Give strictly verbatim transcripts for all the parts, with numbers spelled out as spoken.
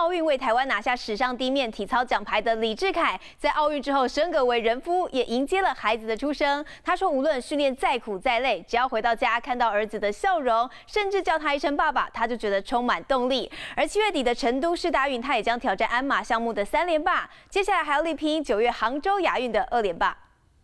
奥运为台湾拿下史上第一面体操奖牌的李智凯，在奥运之后升格为人夫，也迎接了孩子的出生。他说，无论训练再苦再累，只要回到家看到儿子的笑容，甚至叫他一声爸爸，他就觉得充满动力。而七月底的成都市大运，他也将挑战鞍马项目的三连霸，接下来还要力拼九月杭州亚运的二连霸。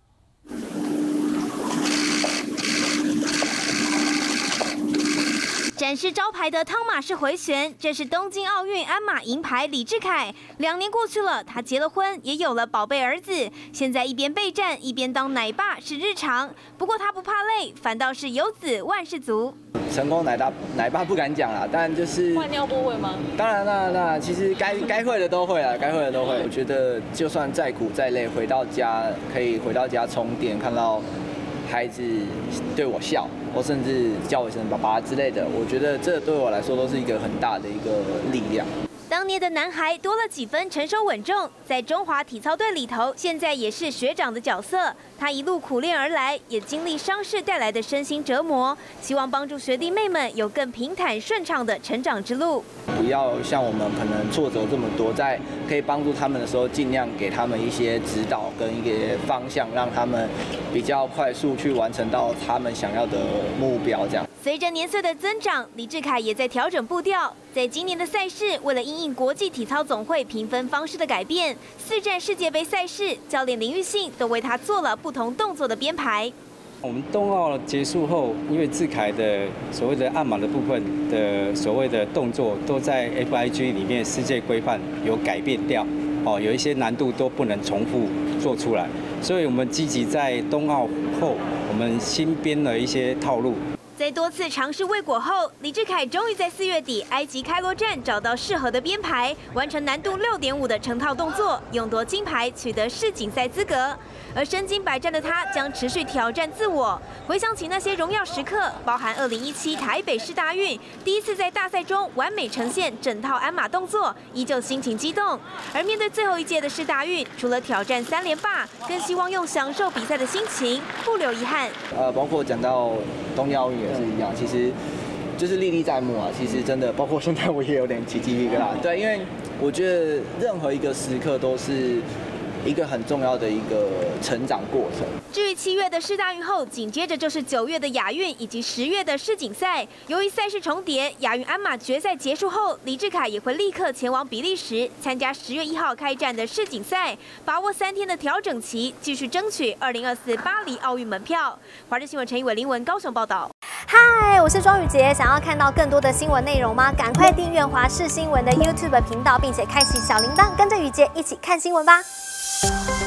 展示招牌的汤马式回旋，这是东京奥运鞍马银牌李智凯。两年过去了，他结了婚，也有了宝贝儿子。现在一边备战，一边当奶爸是日常。不过他不怕累，反倒是有子万事足。 成功奶爸奶爸不敢讲啦，但就是换尿布会吗？ 当然啦，那其实该该会的都会啦，该会的都会。我觉得就算再苦再累，回到家可以回到家充电，看到孩子对我笑。 或甚至叫我一声爸爸之类的，我觉得这对我来说都是一个很大的一个力量。 当年的男孩多了几分成熟稳重，在中华体操队里头，现在也是学长的角色。他一路苦练而来，也经历伤势带来的身心折磨，希望帮助学弟妹们有更平坦顺畅的成长之路。 不要像我们可能挫折这么多，在可以帮助他们的时候，尽量给他们一些指导跟一个方向，让他们比较快速去完成到他们想要的目标。这样。 随着年岁的增长，李智凯也在调整步调。在今年的赛事，为了因应国际体操总会评分方式的改变，四站世界杯赛事，教练林玉信都为他做了不同动作的编排。 我们冬奥结束后，因为智凯的所谓的鞍马的部分的所谓的动作，都在 F I G 里面世界规范有改变掉，哦，有一些难度都不能重复做出来，所以我们积极在冬奥后，我们新编了一些套路。 在多次尝试未果后，李智凯终于在四月底埃及开罗站找到适合的编排，完成难度六点五的成套动作，勇夺金牌，取得世锦赛资格。而身经百战的他将持续挑战自我。回想起那些荣耀时刻，包含二零一七台北市大运，第一次在大赛中完美呈现整套鞍马动作，依旧心情激动。而面对最后一届的世大运，除了挑战三连霸，更希望用享受比赛的心情，不留遗憾。 呃，包括讲到东京奥运也是一样，其实就是历历在目啊。其实真的，包括现在我也有点起鸡皮疙瘩。对，因为我觉得任何一个时刻都是 一个很重要的一个成长过程。 至于七月的世大运后，紧接着就是九月的亚运以及十月的世锦赛。由于赛事重叠，亚运鞍马决赛结束后，李智凯也会立刻前往比利时参加十月一号开战的世锦赛，把握三天的调整期，继续争取二零二四巴黎奥运门票。华视新闻陈以伟、林文高雄报道。 嗨，我是庄宇杰。想要看到更多的新闻内容吗？赶快订阅华视新闻的 YouTube 频道，并且开启小铃铛，跟着宇杰一起看新闻吧。